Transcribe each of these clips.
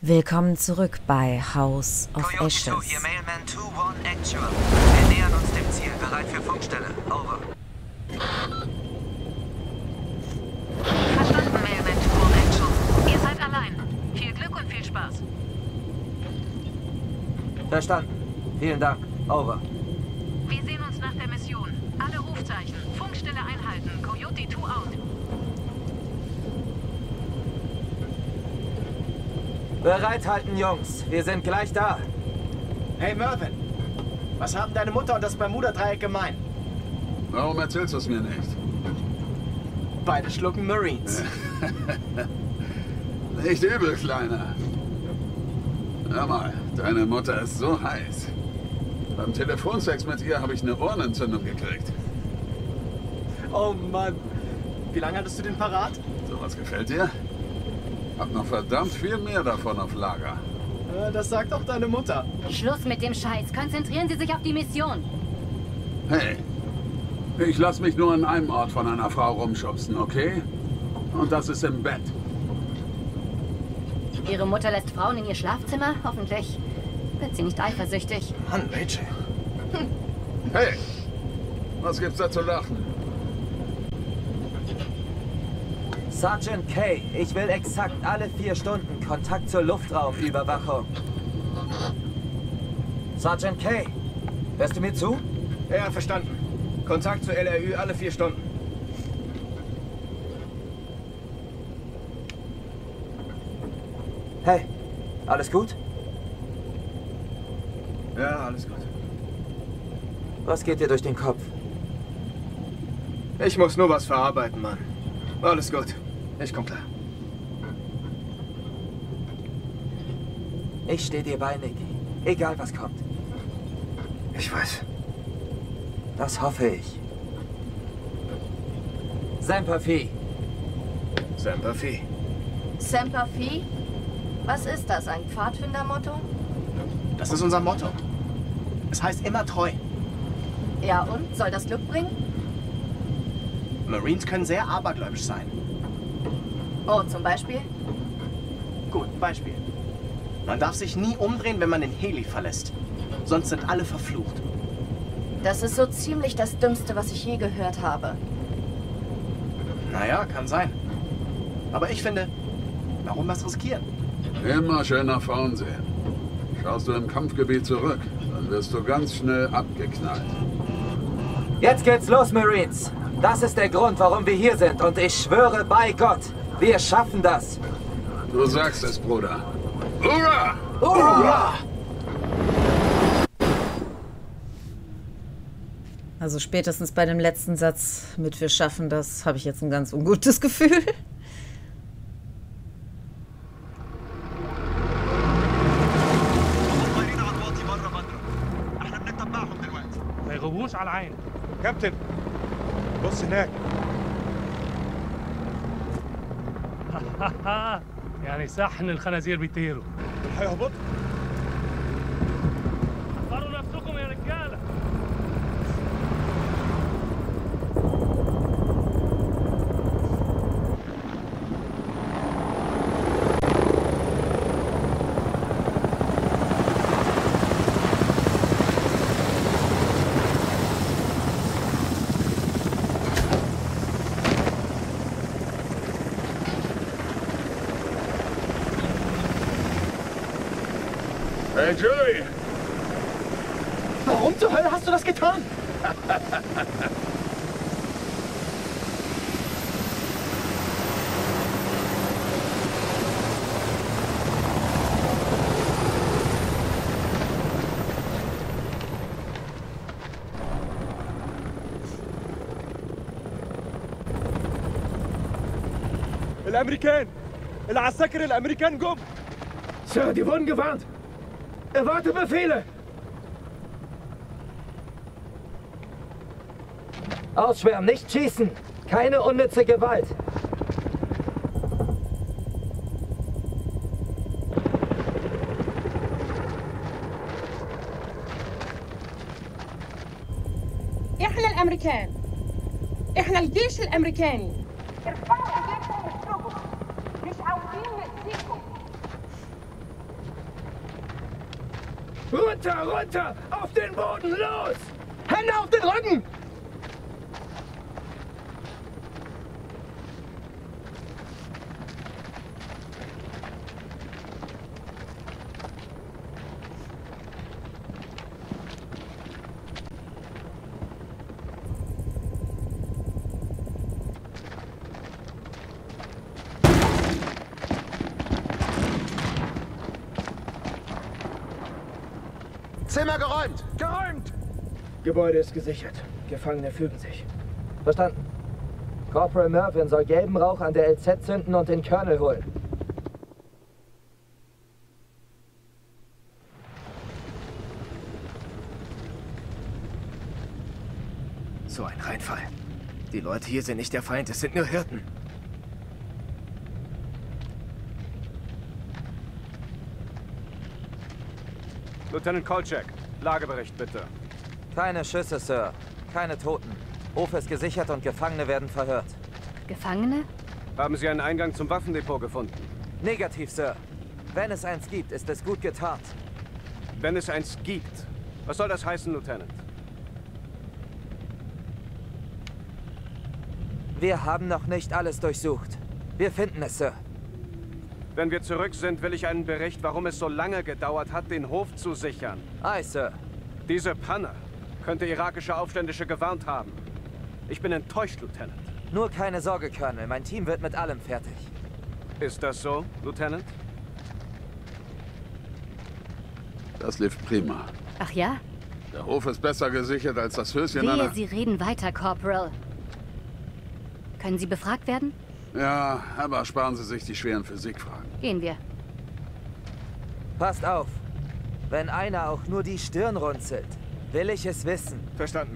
Willkommen zurück bei House of Coyote Ashes. 2, hier Mailman 2-1 Actual. Wir nähern uns dem Ziel. Bereit für Funkstelle. Over. Verstanden, Mailman 2-1 Actual. Ihr seid allein. Viel Glück und viel Spaß. Verstanden. Vielen Dank. Over. Wir sehen uns nach der Mission. Alle Rufzeichen. Funkstelle einhalten. Coyote 2 out. Bereithalten, Jungs. Wir sind gleich da. Hey Mervyn, was haben deine Mutter und das Bermuda-Dreieck gemein? Warum erzählst du es mir nicht? Beide schlucken Marines. Nicht übel, Kleiner. Hör mal, deine Mutter ist so heiß. Beim Telefonsex mit ihr habe ich eine Ohrenentzündung gekriegt. Oh Mann. Wie lange hattest du den parat? Sowas gefällt dir? Hab noch verdammt viel mehr davon auf Lager. Ja, das sagt auch deine Mutter. Schluss mit dem Scheiß. Konzentrieren Sie sich auf die Mission. Hey, ich lass mich nur an einem Ort von einer Frau rumschubsen, okay? Und das ist im Bett. Ihre Mutter lässt Frauen in ihr Schlafzimmer? Hoffentlich wird sie nicht eifersüchtig. Mann, Rachel. Hey, was gibt's da zu lachen? Sergeant Kay, ich will exakt alle 4 Stunden Kontakt zur Luftraumüberwachung. Sergeant Kay, hörst du mir zu? Ja, verstanden. Kontakt zur LRÜ alle 4 Stunden. Hey, alles gut? Ja, alles gut. Was geht dir durch den Kopf? Ich muss nur was verarbeiten, Mann. Alles gut. Ich komm klar. Ich stehe dir bei, Nicky. Egal, was kommt. Ich weiß. Das hoffe ich. Semper Fi. Semper Fi. Semper Fi? Was ist das, ein Pfadfindermotto? Das ist unser Motto. Es heißt immer treu. Ja und? Soll das Glück bringen? Marines können sehr abergläubisch sein. Oh, zum Beispiel? Gut, Beispiel. Man darf sich nie umdrehen, wenn man den Heli verlässt. Sonst sind alle verflucht. Das ist so ziemlich das Dümmste, was ich je gehört habe. Naja, kann sein. Aber ich finde, warum was riskieren? Immer schön nach vorn sehen. Schaust du im Kampfgebiet zurück, dann wirst du ganz schnell abgeknallt. Jetzt geht's los, Marines. Das ist der Grund, warum wir hier sind. Und ich schwöre bei Gott, wir schaffen das. Du sagst es, Bruder. Hurra! Hurra! Also spätestens bei dem letzten Satz mit "Wir schaffen das" habe ich jetzt ein ganz ungutes Gefühl. ما يغووش على العين. كابتن بص هناك. يعني صح ان الخنازير بيطيروا. هيهبطوا. حضروا نفسكم يا رجاله. Hey, Julie! Warum zur Hölle hast du das getan? الامريكان العساكر الامريكان جم. Sir, die wurden gewarnt. Erwarte Befehle! Ausschwärmen, nicht schießen. Keine unnütze Gewalt. احنا الامريكان، احنا الجيش الامريكاني. ارفعوا ايديكم واشربوا، مش عاوزين نأذيكم. Runter, runter! Auf den Boden, los! Hände auf den Rücken! Zimmer geräumt! Geräumt! Gebäude ist gesichert. Gefangene fügen sich. Verstanden. Corporal Mervyn soll gelben Rauch an der LZ zünden und den Colonel holen. So ein Reinfall. Die Leute hier sind nicht der Feind, es sind nur Hirten. Lieutenant Kolchak, Lagebericht bitte. Keine Schüsse, Sir. Keine Toten. Hof ist gesichert und Gefangene werden verhört. Gefangene? Haben Sie einen Eingang zum Waffendepot gefunden? Negativ, Sir. Wenn es eins gibt, ist es gut getarnt. Wenn es eins gibt. Was soll das heißen, Lieutenant? Wir haben noch nicht alles durchsucht. Wir finden es, Sir. Wenn wir zurück sind, will ich einen Bericht, warum es so lange gedauert hat, den Hof zu sichern. Aye, Sir. Diese Panne könnte irakische Aufständische gewarnt haben. Ich bin enttäuscht, Lieutenant. Nur keine Sorge, Colonel. Mein Team wird mit allem fertig. Ist das so, Lieutenant? Das lief prima. Ach ja? Der Hof ist besser gesichert als das Höschen Wehe, einer... Sie reden weiter, Corporal. Können Sie befragt werden? Ja, aber sparen Sie sich die schweren Physikfragen. Gehen wir. Passt auf. Wenn einer auch nur die Stirn runzelt, will ich es wissen. Verstanden.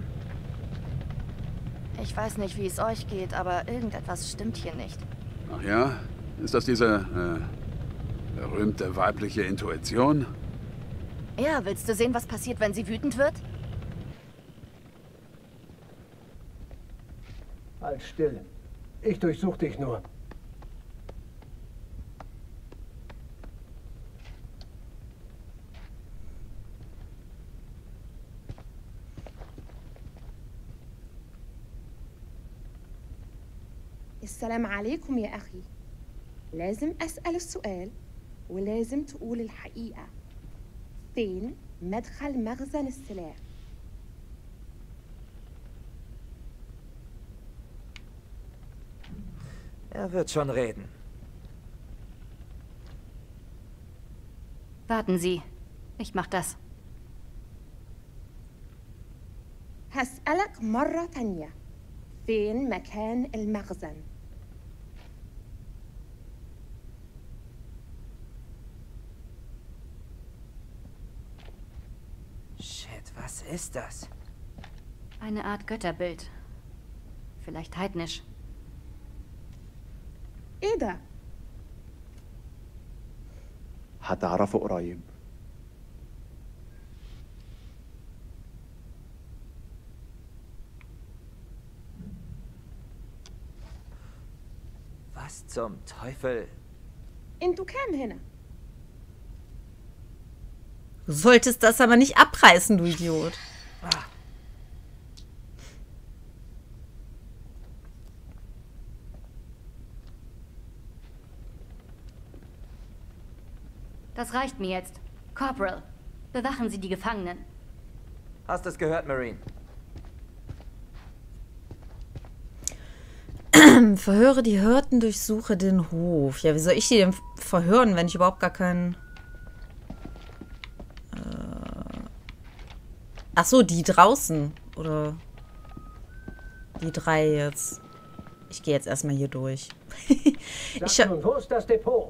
Ich weiß nicht, wie es euch geht, aber irgendetwas stimmt hier nicht. Ach ja? Ist das diese, berühmte weibliche Intuition? Ja, willst du sehen, was passiert, wenn sie wütend wird? Halt still. Ich durchsuche dich nur. السلام عليكم يا أخي. لازم أسأل السؤال ولازم تقول الحقيقة. فين مدخل مخزن السلاح؟ Er wird schon reden. Warten Sie. Ich mach das. هسألك مرة تانية. فين مكان المخزن؟ Shit, was ist das? Eine Art Götterbild. Vielleicht heidnisch. إيه ده؟ هتعرفه قريب. Was zum Teufel? انتوا كام هنا؟ Du solltest das aber nicht abreißen, du Idiot. Das reicht mir jetzt. Corporal, bewachen Sie die Gefangenen. Hast es gehört, Marine? Verhöre die Hirten, durchsuche den Hof. Ja, wie soll ich die denn verhören, wenn ich überhaupt gar keinen... Ach so, die draußen. Oder die drei jetzt. Ich gehe jetzt erstmal hier durch. Wo ist das Depot?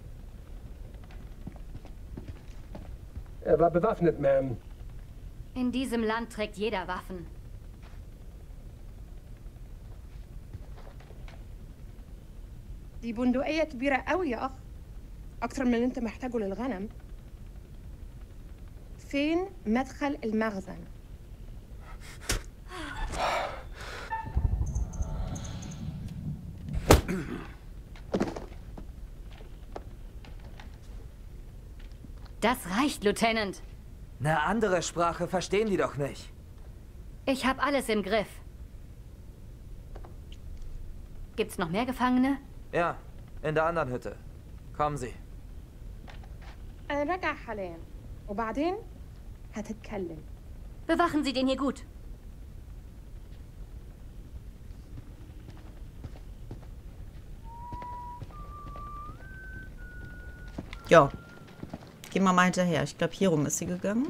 Er war bewaffnet, Ma'am. In diesem Land trägt jeder Waffen. دي بندقية كبيرة قوي يا أخ. أكتر من اللي أنت محتاجه للغنم. فين مدخل المخزن؟ Das reicht, Lieutenant. Eine andere Sprache verstehen die doch nicht. Ich habe alles im Griff. Gibt's noch mehr Gefangene? Ja, in der anderen Hütte. Kommen Sie. أنا راجع حاليا وبعدين هتتكلم. Bewachen Sie den hier gut. Ja. Gehen wir mal hinterher. Ich glaube, hier rum ist sie gegangen.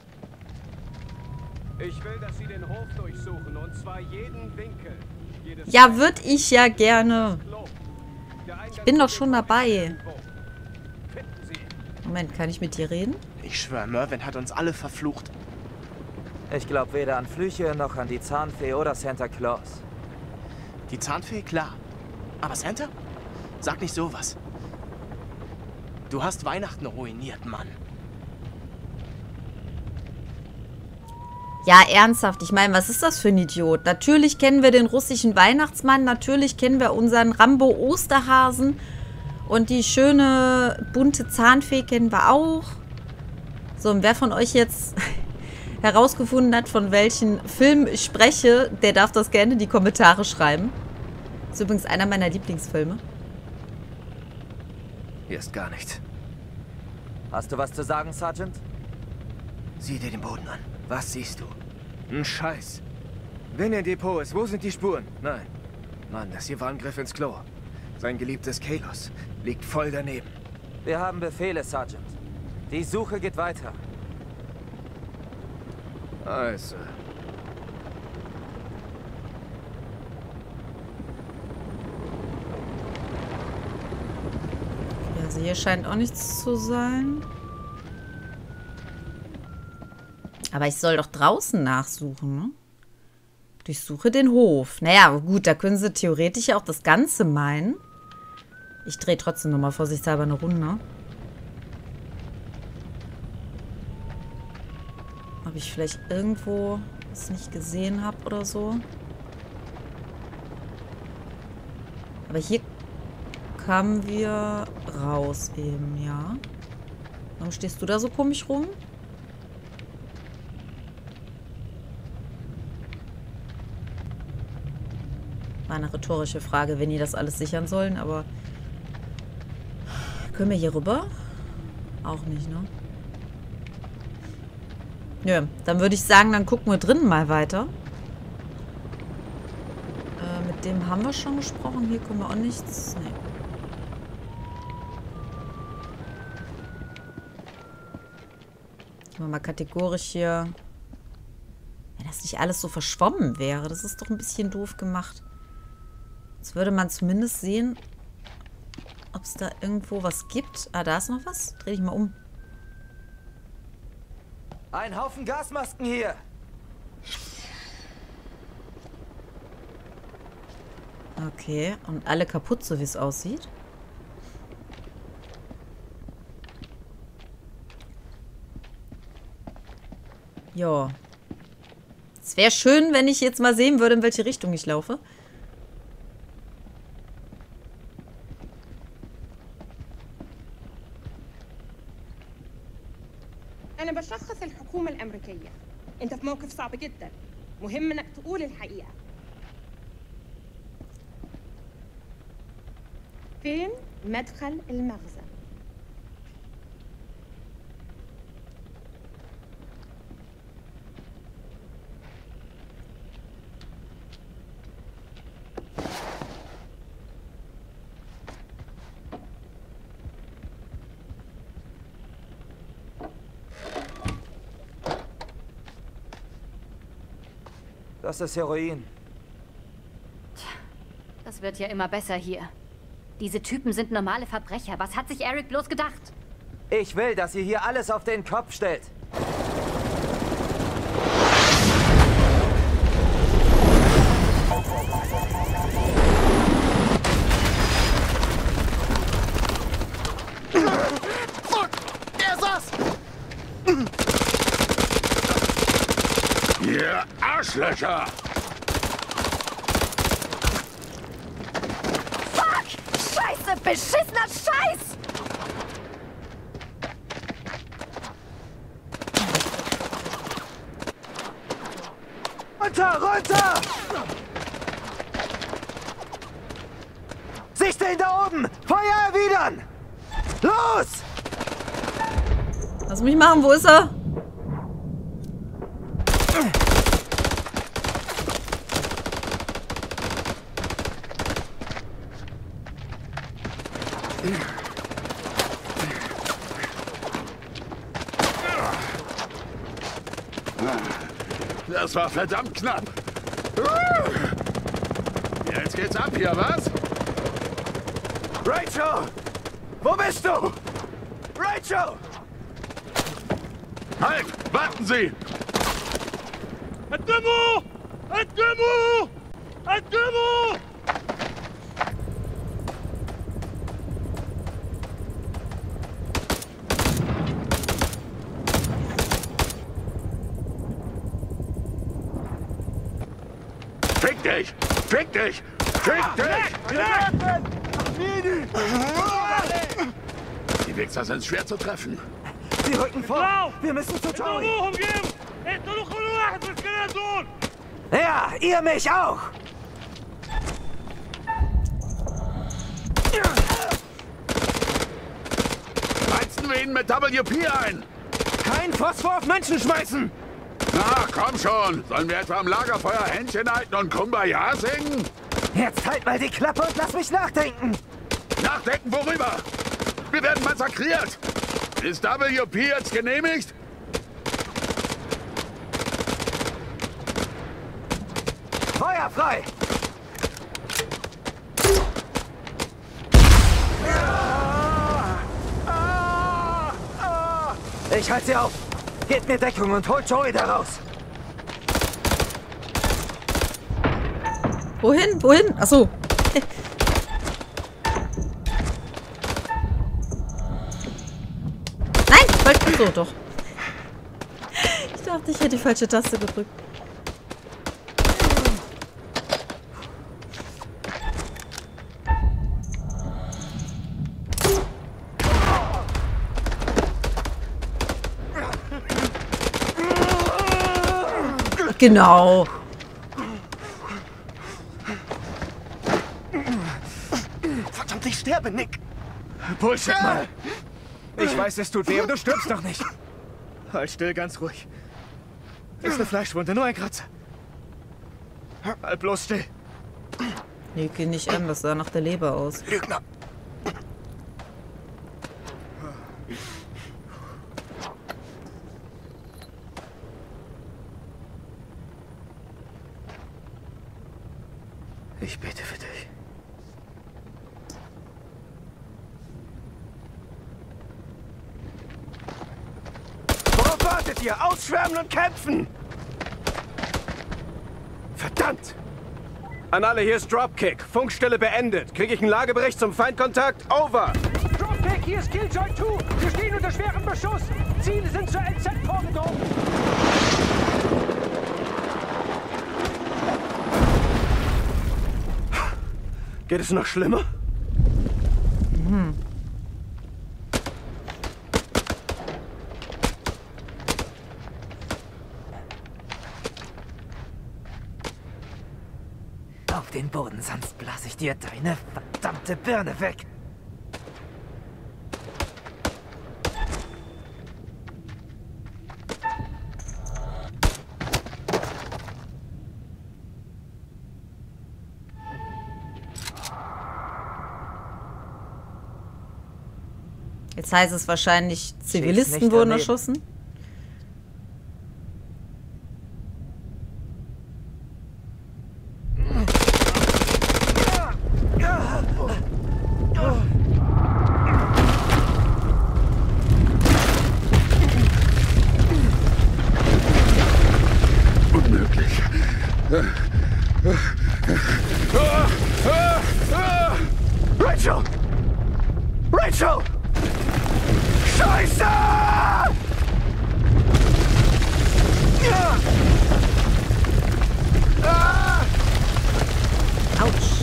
Ich will, dass Sie den Hof durchsuchen, und zwar jeden Winkel. Ja, würde ich ja gerne. Ich bin doch schon dabei. Moment, kann ich mit dir reden? Ich schwöre, Mervyn hat uns alle verflucht. Ich glaube weder an Flüche noch an die Zahnfee oder Santa Claus. Die Zahnfee, klar. Aber Santa? Sag nicht sowas. Du hast Weihnachten ruiniert, Mann. Ja, ernsthaft. Ich meine, was ist das für ein Idiot? Natürlich kennen wir den russischen Weihnachtsmann. Natürlich kennen wir unseren Rambo-Osterhasen. Und die schöne, bunte Zahnfee kennen wir auch. So, und wer von euch jetzt herausgefunden hat, von welchem Film ich spreche, der darf das gerne in die Kommentare schreiben. Das ist übrigens einer meiner Lieblingsfilme. Hier ist gar nichts. Hast du was zu sagen, Sergeant? Sieh dir den Boden an. Was siehst du? Ein Scheiß. Wenn er Depot ist, wo sind die Spuren? Nein. Mann, das hier war ein Griff ins Klo. Sein geliebtes Kalos liegt voll daneben. Wir haben Befehle, Sergeant. Die Suche geht weiter. Also. Also hier scheint auch nichts zu sein. Aber ich soll doch draußen nachsuchen, ne? Durchsuche den Hof. Naja, gut, da können sie theoretisch ja auch das Ganze meinen. Ich drehe trotzdem nochmal vorsichtshalber eine Runde. Ob ich vielleicht irgendwo was nicht gesehen habe oder so. Aber hier kamen wir raus eben, ja. Warum stehst du da so komisch rum? War eine rhetorische Frage, wenn die das alles sichern sollen, aber können wir hier rüber? Auch nicht, ne? Nö, dann würde ich sagen, dann gucken wir drinnen mal weiter. Mit dem haben wir schon gesprochen. Hier können wir auch nichts. Nee. Gehen wir mal kategorisch hier. Wenn das nicht alles so verschwommen wäre, das ist doch ein bisschen doof gemacht. Jetzt würde man zumindest sehen, ob es da irgendwo was gibt. Ah, da ist noch was. Dreh dich mal um. Ein Haufen Gasmasken hier. Okay, und alle kaputt, so wie es aussieht. Ja. Es wäre schön, wenn ich jetzt mal sehen würde, in welche Richtung ich laufe. أنا بشخص الحكومة الأمريكية. أنت في موقف صعب جدا. مهم إنك تقول الحقيقة. فين مدخل المخزن؟ Das ist Heroin. Tja, das wird ja immer besser hier. Diese Typen sind normale Verbrecher. Was hat sich Eric bloß gedacht? Ich will, dass ihr hier alles auf den Kopf stellt. Fuck! Er saß! Ihr Arschlöcher! Fuck! Scheiße! Beschissener Scheiß! Runter, runter! Sicht ihn da oben! Feuer erwidern! Los! Lass mich machen, wo ist er? Das war verdammt knapp. Jetzt geht's ab hier, was? Rachel! Wo bist du? Rachel! Halt! Warten Sie! قدموا! قدموا! قدموا! Fick dich! Fick dich! Fick dich! Die Wichser sind schwer zu treffen. Sie rücken vor! Wir müssen zu Tori! Ja, ihr mich auch! Heizen wir ihn mit WP ein! Kein Phosphor auf Menschen schmeißen! Na, komm schon! Sollen wir etwa am Lagerfeuer Händchen halten und Kumbaya singen? Jetzt halt mal die Klappe und lass mich nachdenken! Nachdenken worüber? Wir werden massakriert! Ist WP jetzt genehmigt? Feuer frei! Ich halte sie auf! Gebt mir Deckung und holt Joey da raus! Wohin? Wohin? Achso. Nein! Ich wollte so doch. Ich dachte, ich hätte die falsche Taste gedrückt. Genau. Verdammt, ich sterbe, Nick! Bullshit, Mann! Ich weiß, es tut weh, aber du stirbst doch nicht! Halt still, ganz ruhig. Ist eine Fleischwunde, nur ein Kratzer. Halt bloß still. Nee, geh nicht an, das sah nach der Leber aus. Lügner! Ich bete für dich. Worauf wartet ihr? Ausschwärmen und kämpfen! Verdammt! An alle, hier ist Dropkick. Funkstelle beendet. Kriege ich einen Lagebericht zum Feindkontakt? Over! Dropkick, hier ist Killjoy 2. Wir stehen unter schwerem Beschuss. Ziele sind zur LZ vorgedrungen. Geht es noch schlimmer? Auf den Boden, sonst blase ich dir deine verdammte Birne weg. Jetzt heißt es wahrscheinlich, Zivilisten wurden erschossen. Unmöglich. Rachel! Rachel! Scheiße! Autsch.